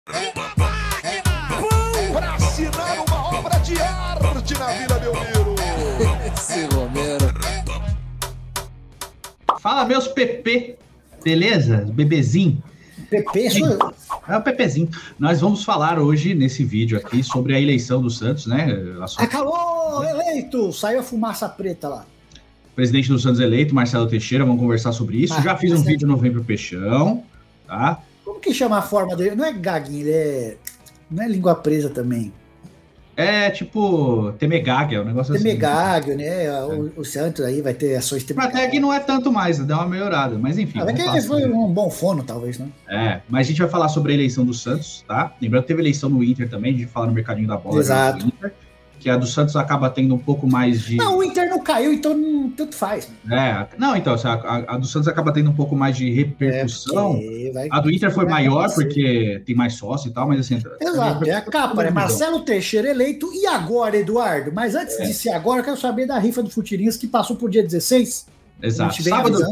Para assinar uma obra de arte na Vila Belmiro. Esse Romero. Fala, meus PP, beleza? Bebezinho. PP, É o Pepezinho. Nós vamos falar hoje, nesse vídeo aqui, sobre a eleição do Santos, né? Acabou, eleito! Saiu a fumaça preta lá. Presidente do Santos eleito, Marcelo Teixeira, vamos conversar sobre isso. Já fiz um vídeo no Vem Pro Peixão, tá? Como que chama a forma dele? Não é gaguinho, ele é... Não é língua presa também. É tipo Temegáguia, um negócio assim. Temegáguia, né? O Santos aí vai ter ações Até que não é tanto mais, deu uma melhorada, mas enfim. Vai que ele foi um bom fono, talvez, né? É, mas a gente vai falar sobre a eleição do Santos, tá? Lembrando que teve eleição no Inter também, a gente fala no mercadinho da bola. Exato. Do Inter, que a do Santos acaba tendo um pouco mais de... Não, o Inter não caiu, então tanto faz. Não, então, a do Santos acaba tendo um pouco mais de repercussão. A do Inter foi maior, porque tem mais sócio e tal, mas assim... Exato, é a capa, né? Marcelo Teixeira eleito, e agora, Eduardo? Mas antes de ser agora, eu quero saber da rifa do Futirinhas, que passou por dia 16. Exato,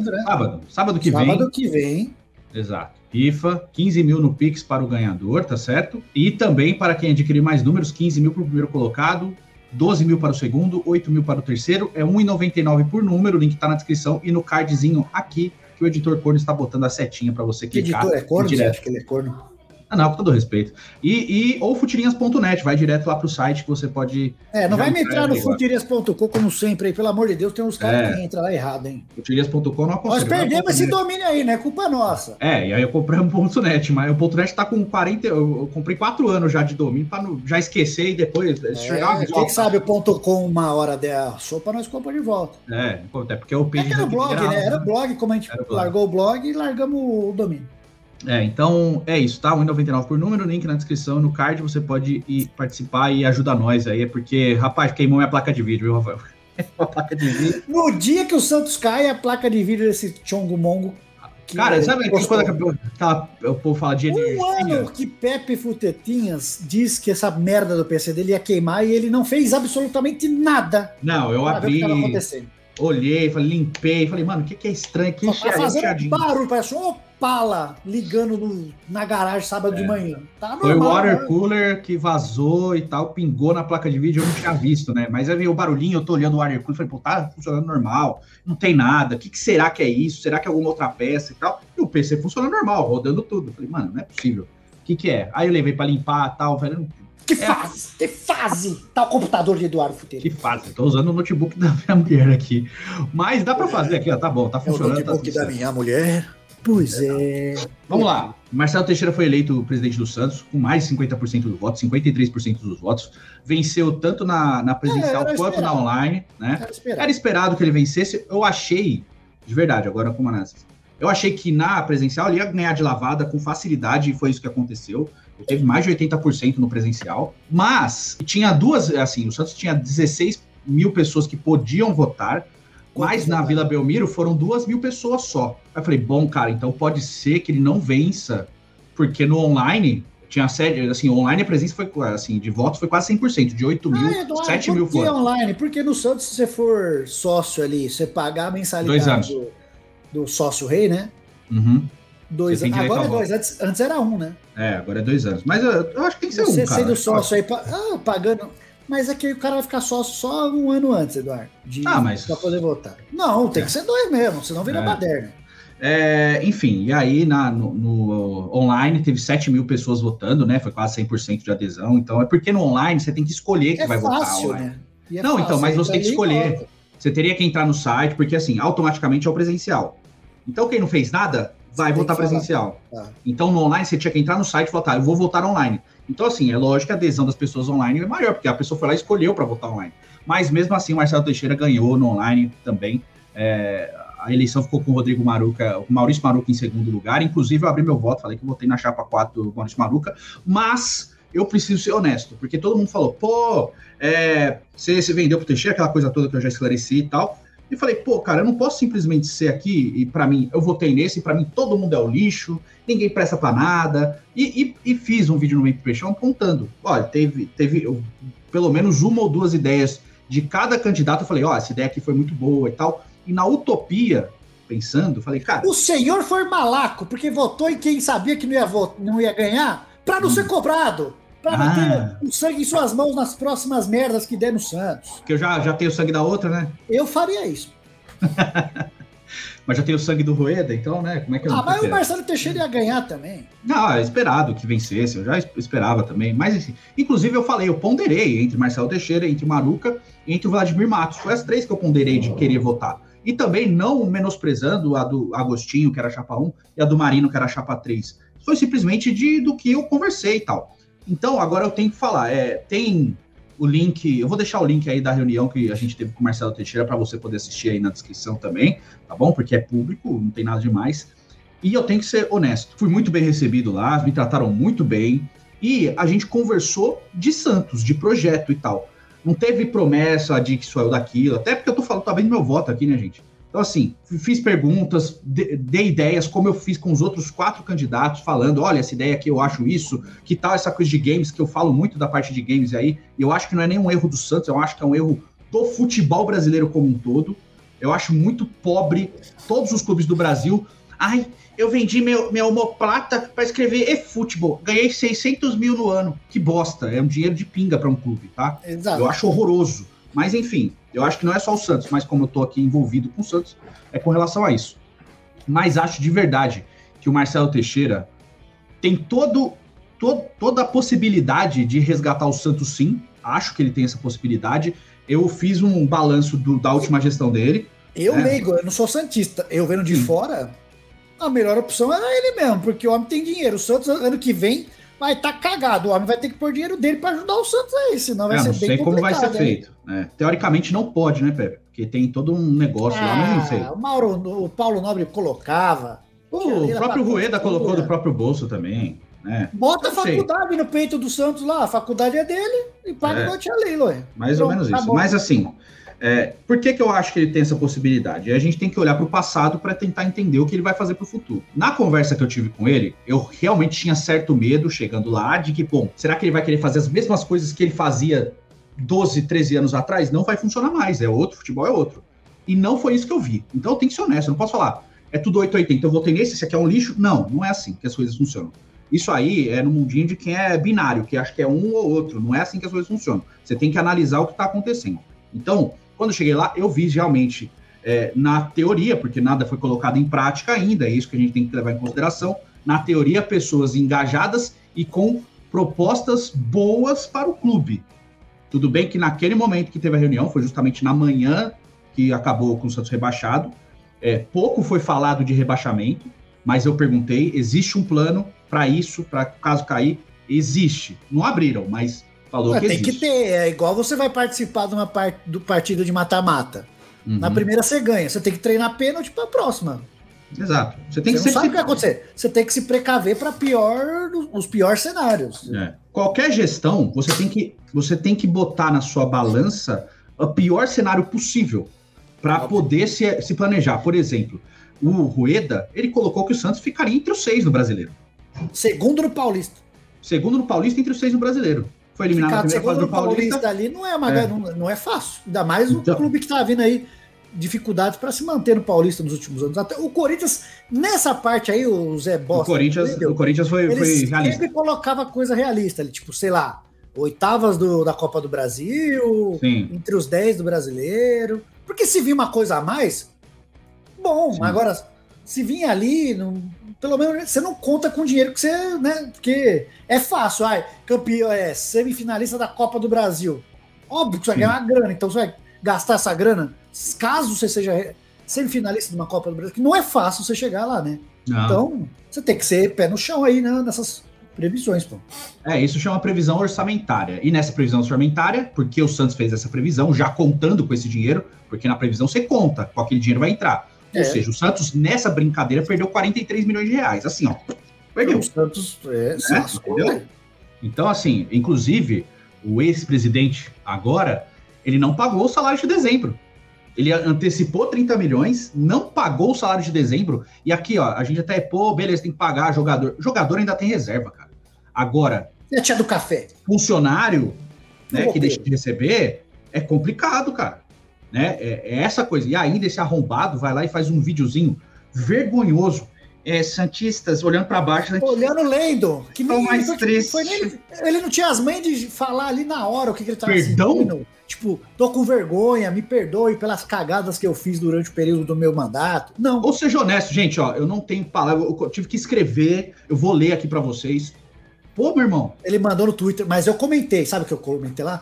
sábado que vem. Exato. rifa, 15 mil no Pix para o ganhador, tá certo? E também para quem adquirir mais números, 15 mil para o primeiro colocado, 12 mil para o segundo, 8 mil para o terceiro, é R$1,99 por número, o link tá na descrição e no cardzinho aqui, que o editor corno está botando a setinha para você clicar. O editor é corno? Você acha que ele é corno? Ah, não, com todo respeito. Ou futirinhas.net, vai direto lá pro site que você pode... não vai me entrar no futirinhas.com, como sempre, aí, pelo amor de Deus, tem uns caras que entram lá errado, hein? Futirinhas.com não aconselho. Nós perdemos esse domínio aí, né? Culpa nossa. E aí eu comprei um .net, mas o .net tá com 40... Eu comprei 4 anos já de domínio, pra não, já esquecer e depois... Quem sabe o .com uma hora der sopa, nós compramos de volta. Até porque eu pedi... Era blog, né? Era blog, como a gente largou o blog e largamos o domínio. Então é isso, tá? R$1,99 por número, link na descrição, no card você pode ir participar e ajudar nós aí, porque, rapaz, queimou minha placa de vídeo, viu, Rafael? A placa de vídeo. No dia que o Santos cai, a placa de vídeo desse Chongo Mongo. Cara, sabe aquela coisa que o povo fala de energia? Um ano que Pepe Futetinhas diz que essa merda do PC dele ia queimar e ele não fez absolutamente nada. Não, eu abri, olhei, limpei, falei, mano, o que é estranho? Que tá fazendo barulho, parece uma Opala ligando na garagem sábado de manhã. Tá normal, foi o water cooler que vazou e tal, pingou na placa de vídeo, eu não tinha visto, né? Mas aí veio o barulhinho, eu tô olhando o water cooler, falei, pô, tá funcionando normal, não tem nada, o que será que é isso? Será que é alguma outra peça e tal? E o PC funcionando normal, rodando tudo. Eu falei, mano, não é possível. O que é? Aí eu levei pra limpar e tal, falei, que fase! Tá o computador de Eduardo Futeiro. Que fase! Tô usando o notebook da minha mulher aqui. Mas dá pra fazer aqui, ó, tá bom, tá funcionando. O notebook da minha mulher. Pois é. Vamos lá. Marcelo Teixeira foi eleito presidente do Santos com mais de 50% do voto, 53% dos votos. Venceu tanto na presencial quanto na online, né? Era esperado que ele vencesse. Eu achei, de verdade, agora com análise, eu achei que na presencial ele ia ganhar de lavada com facilidade e foi isso que aconteceu. Ele teve mais de 80% no presencial. Mas tinha o Santos tinha 16 mil pessoas que podiam votar. Mas na Vila Belmiro foram 2 mil pessoas só. Aí eu falei, bom, cara, então pode ser que ele não vença, porque no online tinha online a presença foi, de votos foi quase 100%, de 8 mil, Eduardo, 7 mil foram. Online? Porque no Santos, se você for sócio ali, você pagar a mensalidade do sócio rei, né? Uhum. 2 anos. Agora é 2, antes era 1, né? Agora é 2 anos. Mas eu acho que tem que ser 1, cara. Você sendo sócio aí, pagando... Mas é que o cara vai ficar sócio só 1 ano antes, Eduardo, pra poder votar. Não, tem que ser 2 mesmo, senão vira baderna. Enfim, e aí no online teve 7 mil pessoas votando, né? Foi quase 100% de adesão. Então é porque no online você tem que escolher quem vai votar online. Né? Não, então, mas você tem que escolher. Você teria que entrar no site, porque assim, automaticamente é o presencial. Então quem não fez nada, vai votar presencial. Então no online você tinha que entrar no site e votar, eu vou votar online. Então, assim, é lógico que a adesão das pessoas online é maior, porque a pessoa foi lá e escolheu para votar online. Mas, mesmo assim, o Marcelo Teixeira ganhou no online também. A eleição ficou com o Maurício Maruca em segundo lugar. Inclusive, eu abri meu voto, falei que eu votei na chapa 4 do Maurício Maruca. Mas eu preciso ser honesto, porque todo mundo falou, você vendeu pro Teixeira, aquela coisa toda que eu já esclareci e tal. E falei, cara, eu não posso simplesmente ser aqui e pra mim, eu votei nesse, e pra mim todo mundo é o lixo, ninguém presta pra nada. E fiz um vídeo no Vem Pro Peixão apontando. Olha, teve pelo menos 1 ou 2 ideias de cada candidato. Eu falei, essa ideia aqui foi muito boa e tal. E na utopia, pensando, falei, cara... O senhor foi malaco, porque votou em quem sabia que não ia ganhar, Pra não ser cobrado. Pra não ter o sangue em suas mãos nas próximas merdas que der no Santos. Porque eu já tenho o sangue da outra, né? Eu faria isso. Mas já tem o sangue do Rueda, então, né? Como é que eu mas o Marcelo Teixeira ia ganhar também. Não, é esperado que vencesse, eu já esperava também. Mas, assim, inclusive eu falei, eu ponderei entre Marcelo Teixeira, entre o Maruca e entre o Vladimir Matos. Foi as 3 que eu ponderei de querer votar. E também não menosprezando a do Agostinho, que era a chapa 1, e a do Marino, que era a chapa 3. Foi simplesmente do que eu conversei e tal. Então, agora eu tenho que falar, tem o link, eu vou deixar o link aí da reunião que a gente teve com o Marcelo Teixeira para você poder assistir aí na descrição também, tá bom? Porque é público, não tem nada demais. E eu tenho que ser honesto, fui muito bem recebido lá, me trataram muito bem, e a gente conversou de Santos, de projeto e tal. Não teve promessa de que isso é daquilo, até porque eu tô falando também do meu voto aqui, né, gente? Então, assim, fiz perguntas, dei ideias, como eu fiz com os outros 4 candidatos, falando, olha, essa ideia aqui eu acho isso, que tal essa coisa de games, que eu falo muito da parte de games aí, e eu acho que não é nenhum erro do Santos, eu acho que é um erro do futebol brasileiro como um todo. Eu acho muito pobre todos os clubes do Brasil. Ai, eu vendi minha omoplata para escrever eFootball, ganhei 600 mil no ano. Que bosta, é um dinheiro de pinga para um clube, tá? Exato. Eu acho horroroso. Mas, enfim, eu acho que não é só o Santos, mas como eu tô aqui envolvido com o Santos, é com relação a isso. Mas acho de verdade que o Marcelo Teixeira tem toda a possibilidade de resgatar o Santos, sim. Acho que ele tem essa possibilidade. Eu fiz um balanço da última gestão dele. Leigo, eu não sou santista. Eu vendo de fora, a melhor opção era ele mesmo, porque o homem tem dinheiro. O Santos, ano que vem, vai estar cagado. O homem vai ter que pôr dinheiro dele para ajudar o Santos aí, senão vai ser bem complicado. Não sei como vai ser feito. Teoricamente não pode, né, Pepe? Porque tem todo um negócio lá, mas não sei. O Paulo Nobre colocava. O próprio Rueda colocou do próprio bolso também. Né? Bota a faculdade no peito do Santos lá. A faculdade é dele e paga igual Tia Leila. Mais ou menos isso. Bom. Mas assim, por que eu acho que ele tem essa possibilidade? A gente tem que olhar para o passado para tentar entender o que ele vai fazer para o futuro. Na conversa que eu tive com ele, eu realmente tinha certo medo, chegando lá, de que, bom, será que ele vai querer fazer as mesmas coisas que ele fazia 12, 13 anos atrás? Não vai funcionar mais, futebol é outro. E não foi isso que eu vi. Então eu tenho que ser honesto, eu não posso falar, é tudo 880, eu votei nesse, esse aqui é um lixo. Não é assim que as coisas funcionam. Isso aí é no mundinho de quem é binário, que acha que é um ou outro. Não é assim que as coisas funcionam. Você tem que analisar o que está acontecendo. Então, quando eu cheguei lá, eu vi realmente na teoria, porque nada foi colocado em prática ainda, é isso que a gente tem que levar em consideração. Na teoria, pessoas engajadas e com propostas boas para o clube. Tudo bem que naquele momento que teve a reunião, foi justamente na manhã que acabou com o Santos rebaixado, pouco foi falado de rebaixamento, mas eu perguntei, existe um plano para isso, para caso cair? Existe. Não abriram, mas falou que existe. Tem que ter, é igual você vai participar do partido de mata-mata. Uhum. Na primeira você ganha, você tem que treinar pênalti para a próxima. Exato. Você não sabe o que vai acontecer. Você tem que se precaver para os piores cenários. Qualquer gestão, você tem que botar na sua balança o pior cenário possível para poder se planejar. Por exemplo, o Rueda, ele colocou que o Santos ficaria entre os 6 no Brasileiro. Segundo no Paulista. Entre os 6 no Brasileiro. Foi eliminado na primeira fase do Paulista. Ali não é fácil. Ainda mais o clube que tá vindo aí, dificuldades para se manter no Paulista nos últimos anos. Até o Corinthians, nessa parte aí, o Zé Bosta... O Corinthians foi realista. Ele sempre colocava coisa realista. Ele, tipo, sei lá, oitavas da Copa do Brasil, sim, entre os 10 do Brasileiro. Porque se vir uma coisa a mais, bom, sim. Agora, se vir ali, pelo menos você não conta com o dinheiro que você, né? Porque é fácil, campeão, semifinalista da Copa do Brasil. Óbvio que você vai ganhar uma grana, então você vai gastar essa grana, caso você seja semifinalista de uma Copa do Brasil, que não é fácil você chegar lá, né? Não. Então, você tem que ser pé no chão aí, né, nessas previsões, pô. Isso chama previsão orçamentária. E nessa previsão orçamentária, porque o Santos fez essa previsão, já contando com esse dinheiro, porque na previsão você conta, com aquele dinheiro vai entrar. Ou seja, o Santos, nessa brincadeira, perdeu 43 milhões de reais. Assim, ó. Perdeu. O Santos entendeu? Então, assim, inclusive, o ex-presidente agora, ele não pagou o salário de dezembro. Ele antecipou 30 milhões, não pagou o salário de dezembro. E aqui, ó, a gente até, beleza, tem que pagar jogador. Jogador ainda tem reserva, cara. Agora... E a tia do café? Funcionário, né, que deixa de receber, é complicado, cara. Né? É essa coisa. E ainda esse arrombado vai lá e faz um videozinho vergonhoso. santistas olhando para baixo. Olhando, lendo. Que nem mais triste. Ele não tinha as mães de falar ali na hora o que ele tava sentindo. Tipo, tô com vergonha, me perdoe pelas cagadas que eu fiz durante o período do meu mandato. Não. Ou seja honesto, gente, ó, eu não tenho palavra, eu tive que escrever, eu vou ler aqui para vocês. Pô, meu irmão. Ele mandou no Twitter, mas eu comentei, sabe o que eu comentei lá?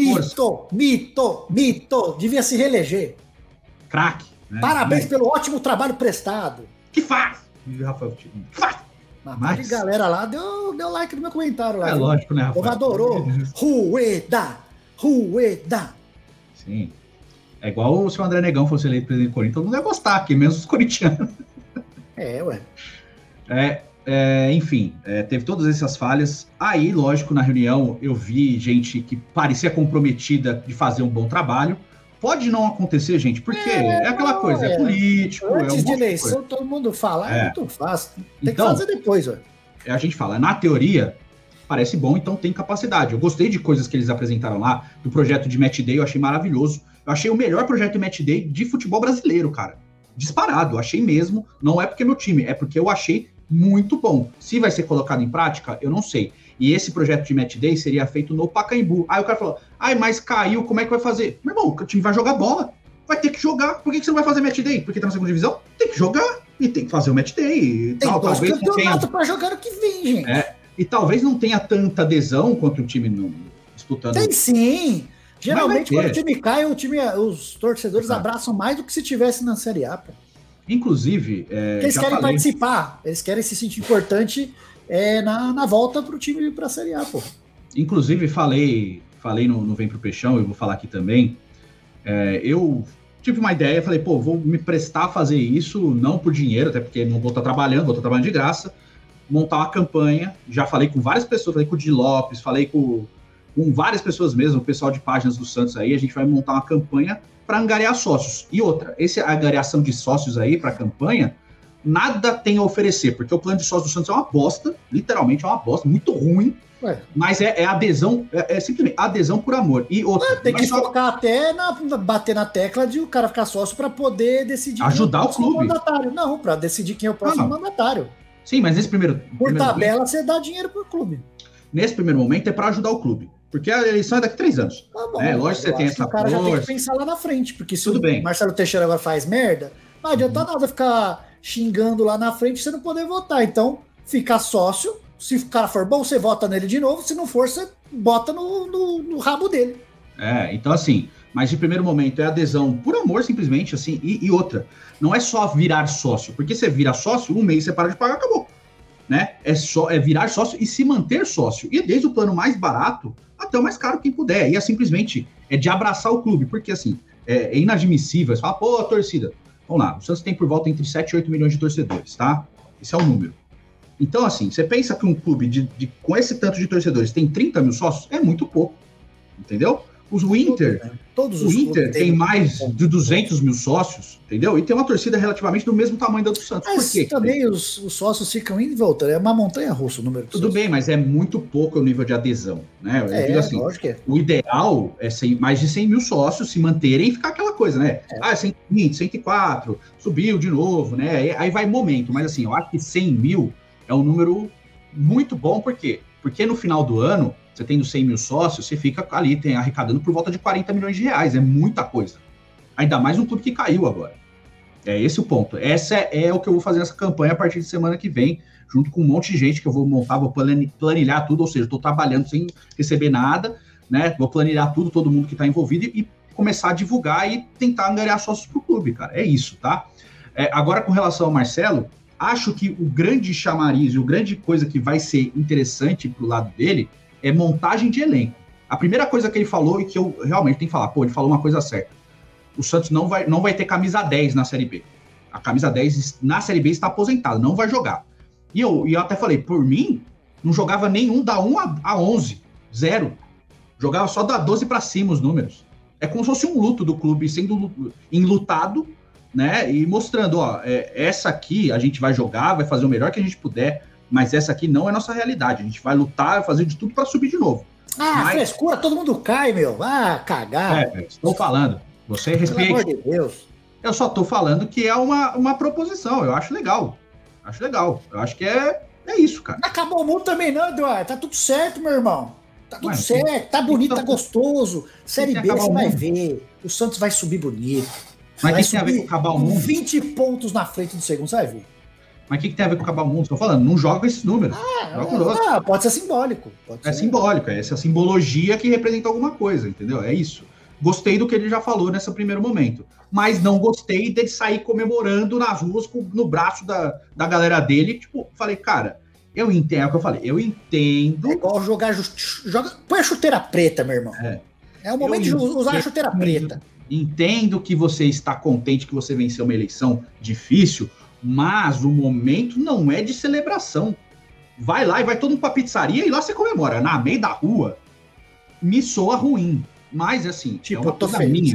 Mito, devia se reeleger. Craque. Né? Parabéns pelo ótimo trabalho prestado. Que faz? Rafael, que faz? Mas a galera lá deu like no meu comentário lá. É lógico, né, Rafael? O adorou. Rueda. Sim. É igual se o André Negão fosse eleito presidente do Corinthians, todo mundo ia gostar aqui, menos os corintianos. Ué. Enfim, teve todas essas falhas. Aí, lógico, na reunião eu vi gente que parecia comprometida de fazer um bom trabalho. Pode não acontecer, gente, porque é aquela coisa, é político. Antes de eleição, todo mundo fala, é muito fácil. Tem que fazer depois, ué. A gente fala, na teoria, parece bom, então tem capacidade. Eu gostei de coisas que eles apresentaram lá, do projeto de Match Day, eu achei maravilhoso. Eu achei o melhor projeto de Match Day de futebol brasileiro, cara. Disparado, eu achei mesmo. Não é porque é meu time, é porque eu achei muito bom. Se vai ser colocado em prática, eu não sei. E esse projeto de Match Day seria feito no Pacaembu. Aí o cara falou, mas caiu, como é que vai fazer? Meu irmão, o time vai jogar bola. Vai ter que jogar. Por que você não vai fazer Match Day? Porque tá na segunda divisão? Tem que jogar. E tem que fazer o Match Day. Tem talvez campeonato pra jogar no que vem, gente. E talvez não tenha tanta adesão quanto o time não disputando. Tem sim. Geralmente, quando o time cai, os torcedores abraçam mais do que se tivesse na Série A, pô. Inclusive... eles querem participar. Eles querem se sentir importante na volta pro time pra Série A, pô. Inclusive, falei no Vem Pro Peixão, eu vou falar aqui também. Eu tive uma ideia, falei, vou me prestar a fazer isso, não por dinheiro, até porque não vou estar trabalhando, vou estar trabalhando de graça, montar uma campanha. Já falei com várias pessoas, falei com o Di Lopes, falei com várias pessoas mesmo, o pessoal de páginas do Santos aí, a gente vai montar uma campanha para angariar sócios. E outra, essa angariação de sócios aí para a campanha, nada tem a oferecer, porque o plano de sócios do Santos é uma bosta, literalmente é uma bosta, muito ruim. Mas é adesão, simplesmente adesão por amor. E outra, tem que focar até bater na tecla de o cara ficar sócio para poder decidir. Ajudar o clube. Mandatário. Não, para decidir quem é o próximo mandatário. Sim, mas nesse primeiro. Por tabela, momento, você dá dinheiro pro clube. Nesse primeiro momento é para ajudar o clube. Porque a eleição é daqui a 3 anos. Tá bom, lógico que você tem essa coisa. O cara já tem que pensar lá na frente, porque se o Marcelo Teixeira agora faz merda, não adianta nada ficar xingando lá na frente e você não poder votar. Então, fica sócio. Se o cara for bom, você vota nele de novo. Se não for, você bota no rabo dele. Então assim, mas de primeiro momento é adesão por amor, simplesmente, assim. E outra, não é só virar sócio, porque você vira sócio, um mês você para de pagar, acabou. Né? É virar sócio e se manter sócio. E desde o plano mais barato até o mais caro, quem puder. E é simplesmente de abraçar o clube, porque assim, é inadmissível. Você fala, a torcida. Vamos lá, o Santos tem por volta entre 7 e 8 milhões de torcedores, tá? Esse é o número. Então, assim, você pensa que um clube com esse tanto de torcedores tem 30 mil sócios? É muito pouco, entendeu? O Inter tem mais de 200 mil sócios, entendeu? E tem uma torcida relativamente do mesmo tamanho da do Santos. Mas por quê? Também os sócios ficam indo e voltando. É uma montanha-russa o número de Tudo bem, mas é muito pouco o nível de adesão, né? Eu digo assim, lógico que é. O ideal é mais de 100 mil sócios se manterem e ficar aquela coisa, né? 120, 104, subiu de novo, né? Aí vai momento. Mas assim, eu acho que 100 mil é um número muito bom, por quê? Porque no final do ano, você tendo 100 mil sócios, você fica ali arrecadando por volta de 40 milhões de reais, é muita coisa. Ainda mais um clube que caiu agora. É esse o ponto. Essa é o que eu vou fazer nessa campanha a partir de semana que vem, junto com um monte de gente que eu vou montar, vou planilhar tudo, ou seja, estou trabalhando sem receber nada, né? Vou planilhar tudo, todo mundo que está envolvido e começar a divulgar e tentar angariar sócios para o clube, cara. É isso, tá? Agora, com relação ao Marcelo, acho que o grande chamariz e o grande coisa que vai ser interessante pro lado dele é montagem de elenco. A primeira coisa que ele falou e que eu realmente tenho que falar, ele falou uma coisa certa. O Santos não vai ter camisa 10 na Série B. A camisa 10 na Série B está aposentada, não vai jogar. E eu até falei, por mim, não jogava nenhum da 1 a 11, 0. Jogava só da 12 para cima os números. É como se fosse um luto do clube sendo enlutado, né, e mostrando, essa aqui a gente vai jogar, vai fazer o melhor que a gente puder, mas essa aqui não é nossa realidade, a gente vai lutar, fazer de tudo para subir de novo. Frescura, todo mundo cai, meu, cagar. Estou falando, você respeita. Pelo amor de Deus. Eu só estou falando que é uma proposição, eu acho legal, Acho legal. Eu acho que é isso, cara. Não acabou o mundo também não, Eduardo. Tá tudo certo, meu irmão. Tá tudo certo. Tá bonito, tá gostoso. Série B você vai ver. O Santos vai subir bonito. Mas o que tem a ver com acabar o mundo? 20 pontos na frente do segundo, você vai ver. Mas o que tem a ver com acabar o mundo? Estou falando, não joga esses números. Pode ser simbólico. Simbólico, é essa simbologia que representa alguma coisa, entendeu? É isso. Gostei do que ele já falou nesse primeiro momento. Mas não gostei de sair comemorando nas ruas no braço da galera dele. Tipo, falei, cara, eu entendo, é o que eu falei, eu entendo. É igual põe a chuteira preta, meu irmão. É o momento de usar a chuteira preta. Entendo que você está contente que você venceu uma eleição difícil, mas o momento não é de celebração. Vai lá e vai todo mundo pra pizzaria e lá você comemora. Na meio da rua, me soa ruim. Mas, assim, tipo, é uma coisa minha.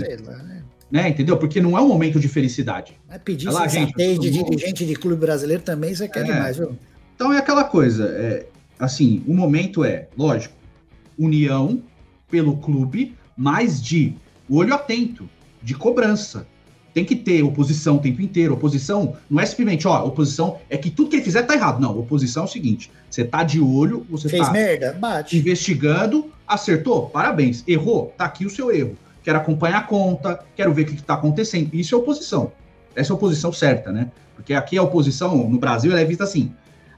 Né, entendeu? Porque não é um momento de felicidade. Pedir de dirigente de clube brasileiro também, você quer demais, viu? Então é aquela coisa, assim, o momento lógico, união pelo clube, mas de olho atento, de cobrança. Tem que ter oposição o tempo inteiro. Oposição não é simplesmente, oposição é que tudo que ele fizer tá errado. Não, oposição é o seguinte, você tá de olho, você fez merda, bate. Investigando, acertou, parabéns. Errou, tá aqui o seu erro. Quero acompanhar a conta, quero ver o que tá acontecendo. Isso é oposição. Essa é a oposição certa, né? Porque aqui a oposição, no Brasil, ela é vista assim,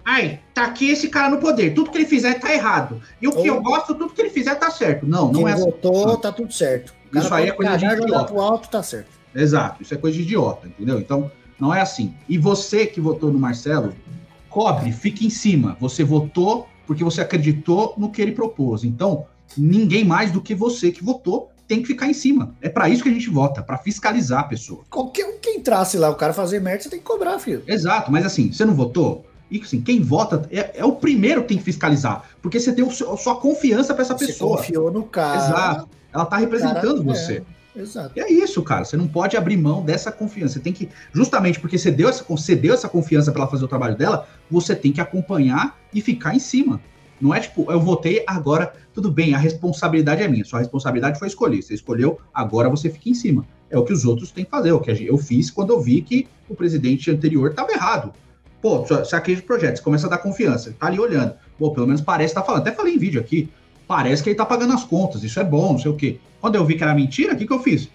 tá aqui esse cara no poder, tudo que ele fizer tá errado. E o que eu gosto, tudo que ele fizer tá certo. Não é assim. Quem votou, tá tudo certo. Isso aí é coisa de idiota. Pro alto, tá certo. Exato, isso é coisa de idiota, entendeu? Então, não é assim. E você que votou no Marcelo, cobre, fique em cima. Você votou porque você acreditou no que ele propôs. Então, ninguém mais do que você que votou tem que ficar em cima. É para isso que a gente vota, para fiscalizar a pessoa. Quem entrasse lá, o cara fazer merda, você tem que cobrar, filho. Exato, mas assim, você não votou? E assim, quem vota é o primeiro que tem que fiscalizar, porque você deu sua confiança para essa pessoa. Você confiou no cara. Exato. Ela tá representando você. Exato. E é isso, cara. Você não pode abrir mão dessa confiança. Você tem que, justamente porque você deu essa confiança para ela fazer o trabalho dela, você tem que acompanhar e ficar em cima. Não é tipo, eu votei, agora tudo bem, a responsabilidade é minha. Sua responsabilidade foi escolher. Você escolheu, agora você fica em cima. É o que os outros têm que fazer. O que eu fiz quando eu vi que o presidente anterior estava errado. Pô, você acredita no projeto, você começa a dar confiança. Tá ali olhando. Pô, pelo menos parece que tá falando. Até falei em vídeo aqui. Parece que ele tá pagando as contas. Isso é bom, não sei o quê. Quando eu vi que era mentira, o que eu fiz?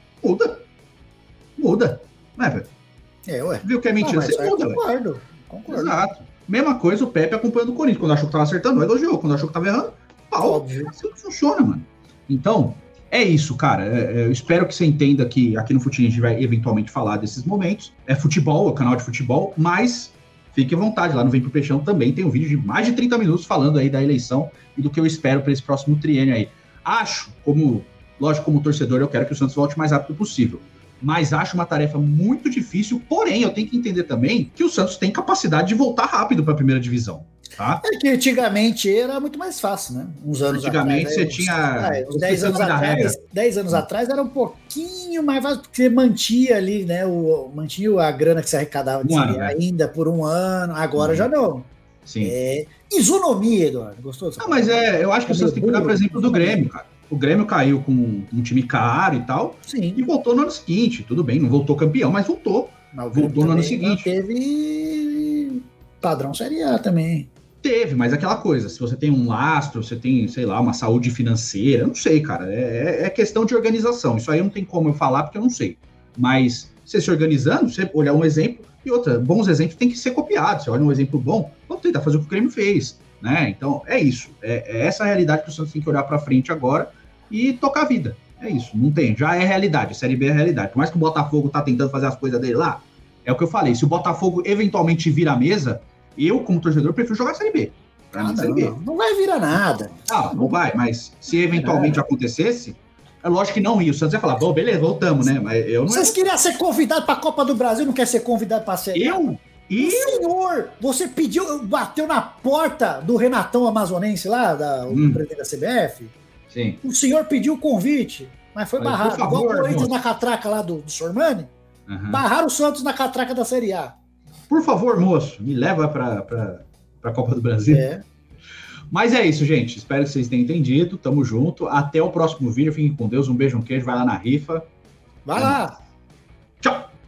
Muda. Né, velho? Ué. Viu que é mentira, você muda, velho. Concordo. Exato. Mesma coisa o Pepe acompanhando o Corinthians. Quando achou que tava acertando, elogiou. Quando achou que tava errando, pau. Óbvio. Assim não funciona, mano. Então, é isso, cara. Eu espero que você entenda que aqui no Futinho a gente vai eventualmente falar desses momentos. É futebol, é o canal de futebol, mas fique à vontade. Lá no Vem Pro Peixão também tem um vídeo de mais de 30 minutos falando aí da eleição e do que eu espero para esse próximo triênio aí. Lógico, como torcedor, eu quero que o Santos volte o mais rápido possível. Mas acho uma tarefa muito difícil, porém, eu tenho que entender também que o Santos tem capacidade de voltar rápido para a primeira divisão. Tá? É que antigamente era muito mais fácil, né? Uns anos antigamente atrás. Você tinha... Uns 10 anos atrás. 10 anos atrás era um pouquinho mais fácil, porque você mantia ali, né? Mantinha a grana que você arrecadava ainda por um ano. Agora já não. Sim. Isonomia, Eduardo. Gostou disso? Mas eu acho que o Santos tem que cuidar, por exemplo, do Grêmio, cara. O Grêmio caiu com um time caro e tal. Sim. E voltou no ano seguinte. Tudo bem, não voltou campeão, mas voltou. Voltou no ano seguinte. Teve padrão Série A também. Teve, mas aquela coisa, se você tem um lastro, você tem, sei lá, uma saúde financeira, eu não sei, cara, é questão de organização. Isso aí não tem como eu falar porque eu não sei. Mas você se organizando, você olhar um exemplo e outra, bons exemplos tem que ser copiados. Você olha um exemplo bom, vamos tentar fazer o que o Grêmio fez, né? Então, é isso. É essa a realidade que o Santos tem que olhar pra frente agora e tocar a vida. É isso, não tem, já é realidade, a Série B é realidade. Por mais que o Botafogo tá tentando fazer as coisas dele lá, é o que eu falei, se o Botafogo eventualmente vira a mesa, eu, como torcedor, prefiro jogar a Série B. Não vai virar nada. Não vai, mas se eventualmente acontecesse, é lógico que não ia. O Santos ia falar, bom, beleza, voltamos, né? Mas eu não. Vocês queriam ser convidados para a Copa do Brasil, não quer ser convidado para a Série A? Senhor, você bateu na porta do Renatão Amazonense lá, o presidente da CBF? Sim. O senhor pediu o convite, mas foi barrado. Igual o Corinthians na catraca lá do Sormani, barraram o Santos na catraca da Série A. Por favor, moço, me leva para a Copa do Brasil. Mas é isso, gente. Espero que vocês tenham entendido. Tamo junto. Até o próximo vídeo. Fiquem com Deus. Um beijo, um queijo. Vai lá na rifa. Vai lá.